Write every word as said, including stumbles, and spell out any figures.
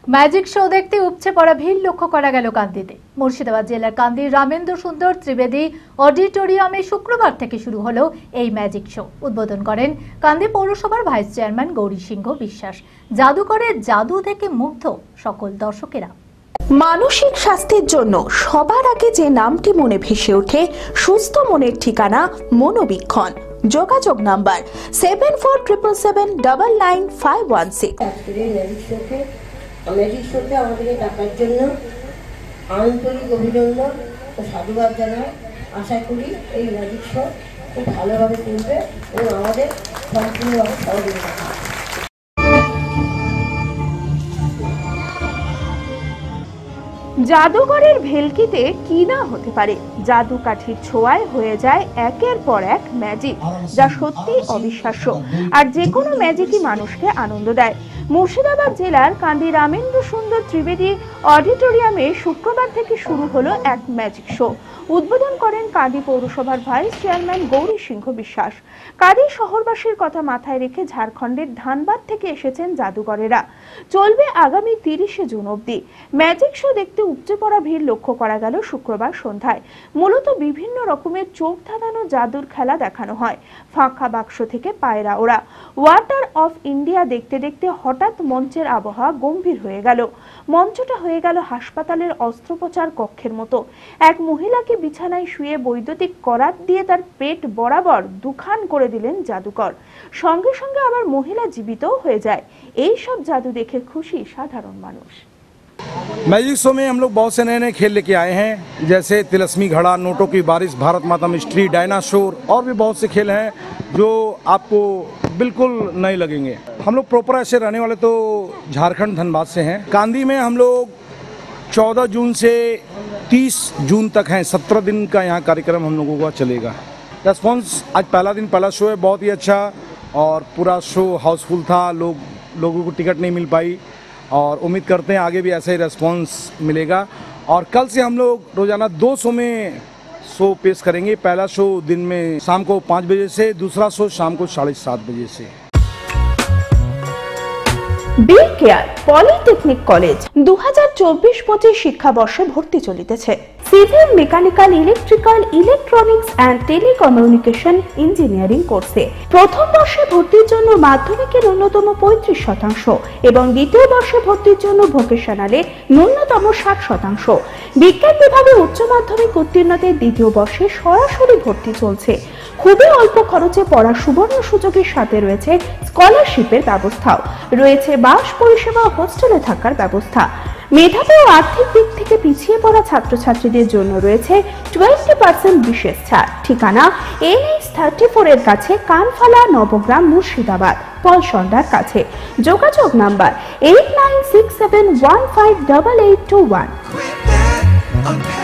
Magic show দেখতে উপচে পড়া ভিড় লক্ষ্য করা গেল কান্দিতে। মুর্শিদাবাদ জেলার কান্দির রামেন্দ্র সুন্দর ত্রিবেদী অডিটোরিয়ামে শুক্রবার থেকে শুরু হলো এই ম্যাজিক শো। উদ্বোধন করেন কান্দি পৌরসভার ভাইস চেয়ারম্যান গৌরী সিংহ বিশ্বাস। জাদুকরের জাদু থেকে মুগ্ধ সকল দর্শকেরা। মানসিক স্বাস্থ্যের জন্য সবার আগে যে নামটি মনে ভেসে ওঠে, সুস্থ মনের ঠিকানা মনোবীক্ষণ। যোগাযোগ number seven four triple seven double nine five one six. Magic শোতে আমাদেরকে ডাকার জন্য আন্তরিক অভিনন্দন ও সাধুবাদ জানাই। আশা করি এই ম্যাজিক শো খুব ভালোভাবে চলবে এবং আমাদের সম্পূর্ণভাবে সহযোগিতা করবে। জাদুঘরের ভেলকিতে কি না হতে পারে, জাদু কাঠির ছোঁয়ায় হয়ে যায় একের পর এক ম্যাজিক, যা সত্যি অবিশ্বাস্য। আর যে কোনো ম্যাজিকই মানুষকে আনন্দ দেয়। মুর্শিদাবাদ জেলার কান্দি রামেন্দ্র সুন্দর ত্রিবেদী অডিটোরিয়ামে শুক্রবার থেকে শুরু হলো এক ম্যাজিক শো। উদ্বোধন করেন কান্দি পৌরসভার ভাইস চেয়ারম্যান গৌরী সিংহ বিশ্বাস। কান্দি শহরবাসীর কথা মাথায় রেখে ঝাড়খণ্ডের ধানবাদ থেকে এসেছেন জাদুকরেরা। চলবে আগামী তিরিশে জুন অবধি। ম্যাজিক শো দেখতে উপচে পড়া ভিড় লক্ষ্য করা গেল শুক্রবার সন্ধ্যায়। মূলত বিভিন্ন রকমের চোখ ধাঁধানো জাদুর খেলা দেখানো হয়। ফাঁকা বাক্স থেকে পায়রা ওড়া, ওয়াটার অফ ইন্ডিয়া দেখতে দেখতে হঠাৎ মঞ্চের আবহাওয়া গম্ভীর হয়ে গেল। মঞ্চটা হয়ে গেল হাসপাতালের অস্ত্রোপচার কক্ষের মতো। এক মহিলাকে বিছানায় শুয়ে বৈদ্যুতিক করাত দিয়ে তার পেট বরাবর দুখান করে দিলেন জাদুকর। সঙ্গে সঙ্গে আবার মহিলা জীবিতও হয়ে যায়। এই সব জাদু দেখে খুশি সাধারণ মানুষ। मैजिक शो में हम लोग बहुत से नए नए खेल लेके आए हैं, जैसे तिलस्मी घड़ा, नोटों की बारिश, भारत माता मिस्ट्री, डायनासोर और भी बहुत से खेल हैं जो आपको बिल्कुल नए लगेंगे। हम लोग प्रॉपर ऐसे रहने वाले तो झारखंड धनबाद से हैं। कांदी में हम लोग चौदह जून से तीस जून तक हैं। सत्रह दिन का यहाँ कार्यक्रम हम लोगों का चलेगा। रेस्पॉन्स आज पहला दिन पहला शो है, बहुत ही अच्छा और पूरा शो हाउसफुल था। लोग लोगों को टिकट नहीं मिल पाई और उम्मीद करते हैं आगे भी ऐसा ही रेस्पॉन्स मिलेगा। और कल से हम लोग रोजाना दो शो में शो पेश करेंगे। पहला शो दिन में शाम को पाँच बजे से, दूसरा शो शाम को साढ़े सात बजे से। বি কেয়ার পলিটেকনিক কলেজ দু হাজার চব্বিশ পঁচিশ শিক্ষাবর্ষে ভর্তি চলিতেছে civil, mechanical, electrical, electronics and telecommunication engineering কোর্সে। প্রথম বর্ষে ভর্তির জন্য মাধ্যমিকের ন্যূনতম পঁয়ত্রিশ শতাংশ এবং দ্বিতীয় বর্ষে ভর্তির জন্য ভোকেশনালে ন্যূনতম ষাট শতাংশ। বিজ্ঞান বিভাগে উচ্চ মাধ্যমিক উত্তীর্ণদের দ্বিতীয় বর্ষে সরাসরি ভর্তি চলছে। খুবই অল্প খরচে পড়ার সুবর্ণ সুযোগের সাথে রয়েছে স্কলারশিপের ব্যবস্থাও। রয়েছে বাস পরিষেবা, হোস্টেলে থাকার ব্যবস্থা। মেধাবী ও আর্থিক দিক থেকে পিছিয়ে পড়া ছাত্রছাত্রীদের জন্য রয়েছে টোয়েন্টি পার্সেন্ট বিশেষ ছাড়। ঠিকানা এনএইচ থার্টি ফোর এর কাছে, কানফালা, নবগ্রাম, মুর্শিদাবাদ, পলসন্ডার কাছে। যোগাযোগ number eight nine six seven one five double eight two one.